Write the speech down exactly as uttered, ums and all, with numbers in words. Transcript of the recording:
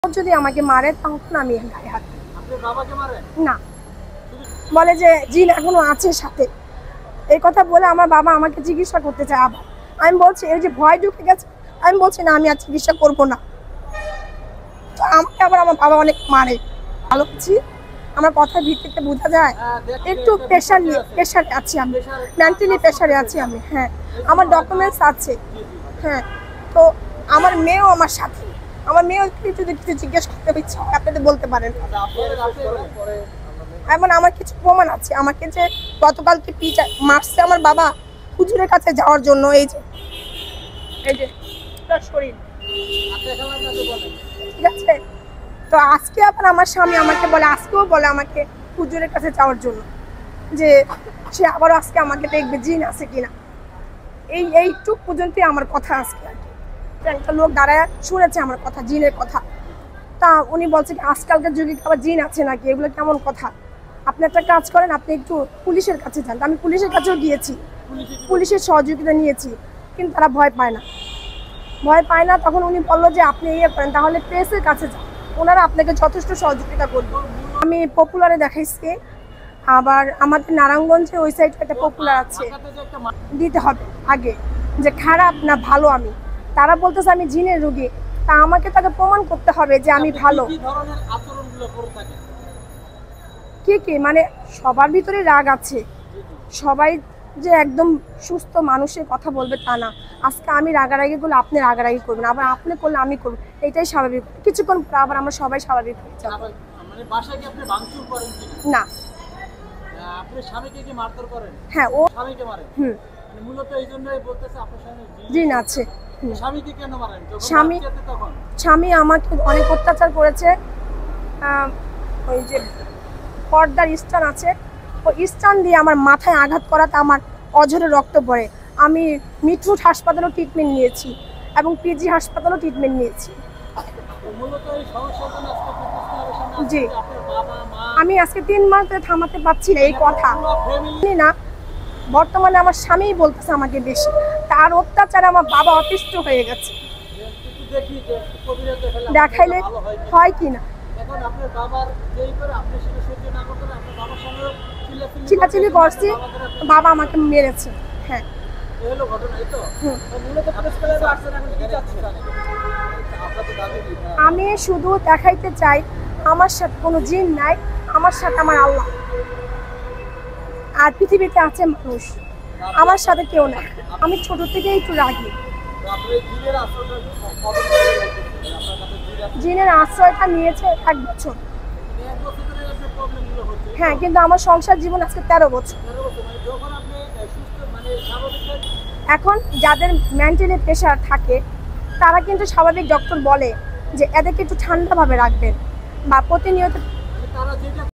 যদি আমাকে মারে তখন আমি গায়ে হাত দিই। আপনি বাবাকে মারেন না, বলে যে জিন এখনো আছে সাথে, এই কথা বলে আমার বাবা আমাকে চিকিৎসা করতে চায়। আবার আমি বলছি এই যে ভয় ঢুকে গেছে, আমি বলছি না আমি আর চিকিৎসা করবো না। তো আমাকে আবার আমার বাবা অনেক মারে। ভালো আছি, আমার কথার ভিত্তিতে বোঝা যায় একটু প্রেশার নিয়ে প্রেশারে আছি আমি, মেন্টালি প্রেশারে আছি আমি। হ্যাঁ, আমার ডকুমেন্টস আছে। হ্যাঁ, তো আমার মেয়েও আমার সাথে, আমার মেয়েও যদি কিছু জিজ্ঞেস করতে ইচ্ছা হয় আপনাদের বলতে পারেন। এমন আমার কিছু প্রমাণ আছে, আমাকে যে গতকালকে পিঠা মারছে আমার বাবা হুজুরের কাছে যাওয়ার জন্য। এই যে এই যে শরীর, ঠিক আছে। তো আজকে আবার আমার স্বামী আমাকে বলে, আজকেও বলে আমাকে হুজুরের কাছে যাওয়ার জন্য, যে সে আবার আজকে আমাকে দেখবে জিন আছে কিনা। এই এইটুক পর্যন্তই আমার কথা আজকে আর কি। একটা লোক দাঁড়ায় শুনেছে আমার কথা, জিনের কথা। তা উনি বলছে কি আজকালকার যুগে আবার জিন আছে নাকি, এগুলো কেমন কথা। আপনি একটা কাজ করেন, আপনি একটু পুলিশের কাছে যান। আমি পুলিশের কাছেও গিয়েছি, পুলিশের সহযোগিতা নিয়েছি, কিন্তু তারা ভয় পায় না, ভয় পায় না। তখন উনি বললো যে আপনি ইয়ে করেন, তাহলে প্রেসের কাছে যান, ওনারা আপনাকে যথেষ্ট সহযোগিতা করবে। আমি পপুলারে দেখাইছি, আবার আমাদের নারায়ণগঞ্জে ওই সাইডে একটা পপুলার আছে, দিতে হবে আগে যে খারাপ না ভালো। আমি তারা বলতেছে আমি জিনের রোগী, তা আমাকে তাকে প্রমাণ করতে হবে যে আমি ভালো। কি কি মানে সবার ভিতরে রাগ আছে, সবাই যে একদম সুস্থ মানুষের কথা বলবে তা না। আজকে আমি রাগারাগি করলে আপনি রাগারাগি করবেন, আবার আপনি করলে আমি করবো, এটাই স্বাভাবিক। কিছুক্ষণ পর আবার আমরা সবাই স্বাভাবিক হয়ে যাব। মানে বাসায় কি আপনি ভাঙচুর করেন কিনা? না। আপনি স্বামীকে কি মারধর করেন? হ্যাঁ, ও স্বামীকে মারেন। হুম, মানে মূলত এই জন্যই বলতেছে আপনার স্বামী জিন আছে। স্বামীকে কেন মারেন? স্বামী তখন স্বামী আমাকে অনেক অত্যাচার করেছে। ওই যে পর্দার স্থান আছে, ওই স্থান দিয়ে আমার মাথায় আঘাত করাতে আমার অঝরে রক্ত পড়ে। আমি মিটফুট হাসপাতালেও ট্রিটমেন্ট নিয়েছি এবং পিজি হাসপাতালেও ট্রিটমেন্ট নিয়েছি। জি, আমি আজকে তিন মাস ধরে থামাতে পারছি না এই কথা না। বর্তমানে আমার স্বামীই বলতেছে আমাকে বেশি, তার অত্যাচারে আমার বাবা অতিষ্ঠ হয়ে গেছে। দেখাইলে হয় কি না, চিল্লাচিল্লি করছি, বাবা আমাকে মেরেছে। হ্যাঁ, আমি শুধু দেখাইতে চাই আমার সাথে কোনো জিন নাই, আমার সাথে আমার আল্লাহ। আর পৃথিবীতে আছে মানুষ, আমার সাথে কেউ নাই। আমি ছোট থেকে একটু রাগি। জিনের আশ্রয়টা নিয়েছে এক বছর। হ্যাঁ, কিন্তু আমার সংসার জীবন আজকে তেরো বছর। এখন যাদের মেন্টালি প্রেশার থাকে তারা কিন্তু স্বাভাবিক ডক্টর বলে যে এদেরকে একটু ঠান্ডাভাবে রাখবেন বা প্রতিনিয়ত